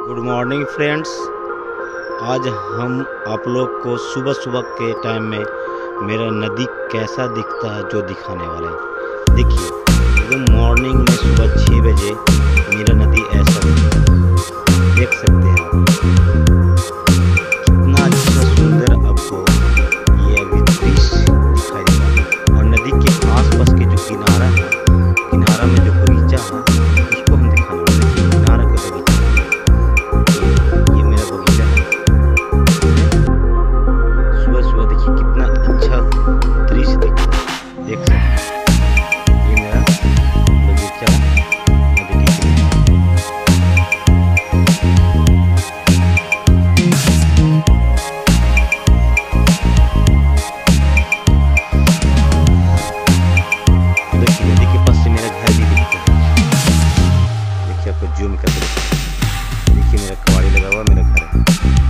Good morning friends. आज हम आप लोग को सुबह सुबह के टाइम में मेरा नदी कैसा दिखता है जो दिखाने वाले हैं। देखिए एकदम मॉर्निंग में सुबह 6 बजे मेरा नदी ऐसा दिखता है, देख सकते हैं आप। कितना अच्छा सुंदर आपको ये अभी दृश्य दिखाई दे रहा है। और नदी के आसपास के जो किनारा है, किनारा में जो बगीचा है उसको हम दिखाने वाले हैं। किनारा का बगीचा, ये मेरा बगीचा है। सुबह सुबह देखिए कितना अच्छा दृश्य देख सकते हैं। ये मेरा बगीचा नदी के किनारे। देखिए नदी के पास से मेरा घर भी दिखता है। देखिए आपको जूम करके देखिए मेरा कबाड़ी लगा हुआ मेरा घर है।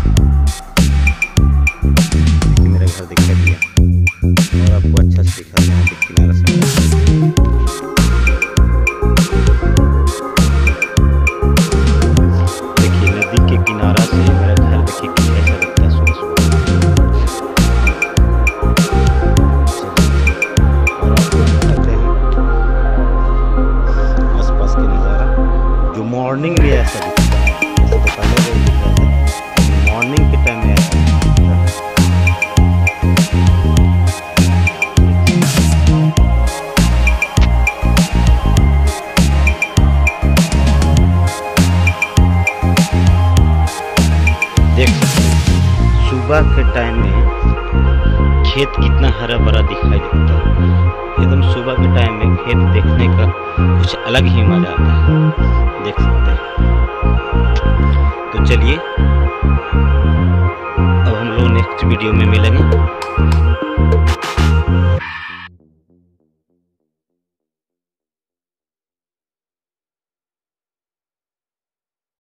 देखिए मेरा घर दिखाई दिया और आपको अच्छा से दिखा दिया किनारा से। देखिए नदी के किनारा से मेरा घर देखिए कैसा दिखता है सुबह सुबह। और आपको दिखाते हैं आसपास के नज़ारा जो मॉर्निंग में ऐसा दिखता है। ऐसा तो पहले भी दिखता है, मॉर्निंग के टाइम में ऐसा दिखता है। देख सकते हैं सुबह के टाइम में खेत कितना हरा भरा दिखाई देता है। एकदम सुबह के टाइम में खेत देखने का कुछ अलग ही मजा आता है, देख सकते हैं। तो चलिए अब हम लोग नेक्स्ट वीडियो में मिलेंगे।